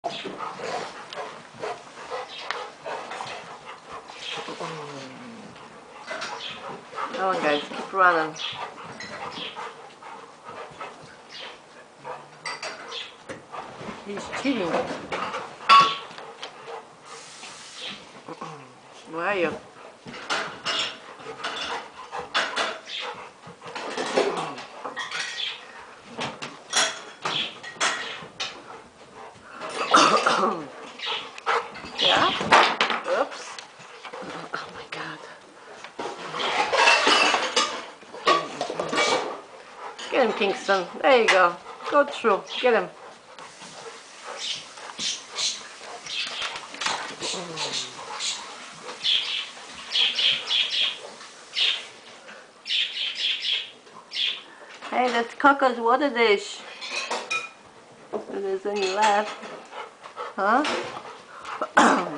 Come on guys, keep running. He's cheating. Where are you? Yeah? Oops. Oh my god. Get him, Kingston. There you go. Go through. Get him. Hey, that's Coco's water dish. It is when you laugh. Huh?